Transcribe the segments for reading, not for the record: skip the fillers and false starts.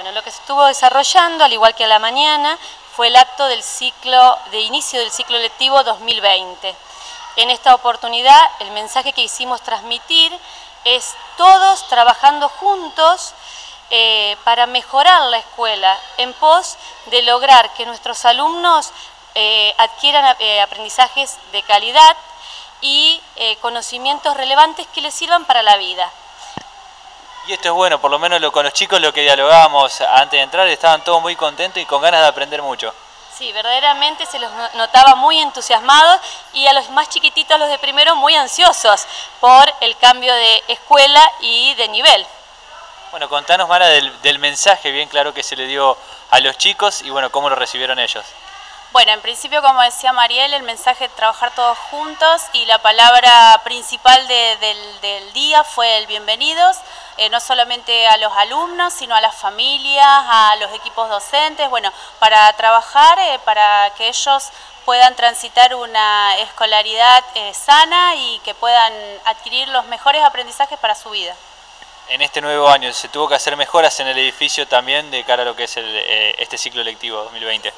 Bueno, lo que se estuvo desarrollando, al igual que a la mañana, fue el acto del ciclo de inicio del ciclo lectivo 2020. En esta oportunidad, el mensaje que hicimos transmitir es todos trabajando juntos para mejorar la escuela, en pos de lograr que nuestros alumnos adquieran aprendizajes de calidad y conocimientos relevantes que les sirvan para la vida. Y esto es bueno, por lo menos con los chicos lo que dialogábamos antes de entrar, estaban todos muy contentos y con ganas de aprender mucho. Sí, verdaderamente se los notaba muy entusiasmados y a los más chiquititos, los de primero, muy ansiosos por el cambio de escuela y de nivel. Bueno, contanos, Mara, del mensaje bien claro que se le dio a los chicos y bueno, cómo lo recibieron ellos. Bueno, en principio, como decía Mariel, el mensaje de trabajar todos juntos y la palabra principal del día fue el bienvenidos, no solamente a los alumnos, sino a las familias, a los equipos docentes, bueno, para trabajar, para que ellos puedan transitar una escolaridad sana y que puedan adquirir los mejores aprendizajes para su vida. En este nuevo año, ¿se tuvo que hacer mejoras en el edificio también de cara a lo que es este ciclo lectivo 2020?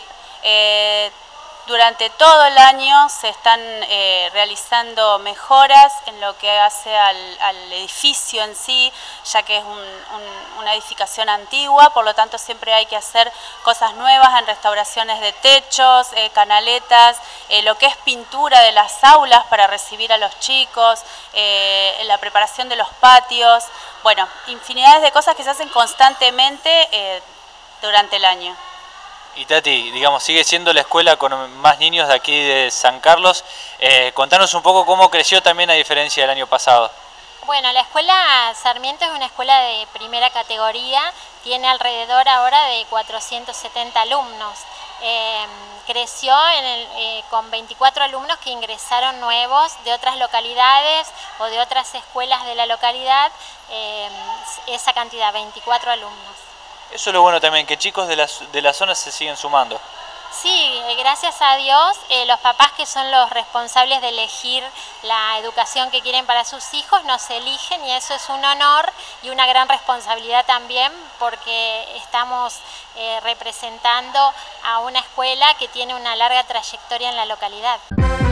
Durante todo el año se están realizando mejoras en lo que hace al edificio en sí, ya que es una edificación antigua, por lo tanto siempre hay que hacer cosas nuevas en restauraciones de techos, canaletas, lo que es pintura de las aulas para recibir a los chicos, la preparación de los patios, bueno, infinidades de cosas que se hacen constantemente durante el año. Y Tati, digamos, sigue siendo la escuela con más niños de aquí de San Carlos. Contanos un poco cómo creció también a diferencia del año pasado. Bueno, la escuela Sarmiento es una escuela de primera categoría, tiene alrededor ahora de 470 alumnos. Creció con 24 alumnos que ingresaron nuevos de otras localidades o de otras escuelas de la localidad, esa cantidad, 24 alumnos. Eso es lo bueno también, que chicos de la zona se siguen sumando. Sí, gracias a Dios, los papás que son los responsables de elegir la educación que quieren para sus hijos nos eligen y eso es un honor y una gran responsabilidad también porque estamos representando a una escuela que tiene una larga trayectoria en la localidad.